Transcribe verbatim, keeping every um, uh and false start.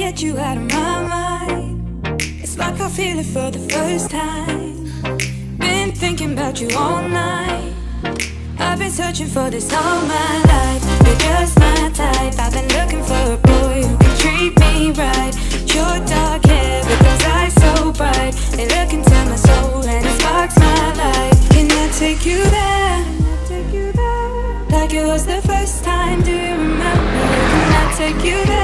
get you out of my mind. It's like I feel it for the first time. Been thinking about you all night. I've been searching for this all my life. You're just my type. I've been looking for a boy who can treat me right. Your dark hair, but those eyes so bright. They look into my soul and it sparks my life. Can I take you there? Like it was the first time, do you remember? Can I take you there?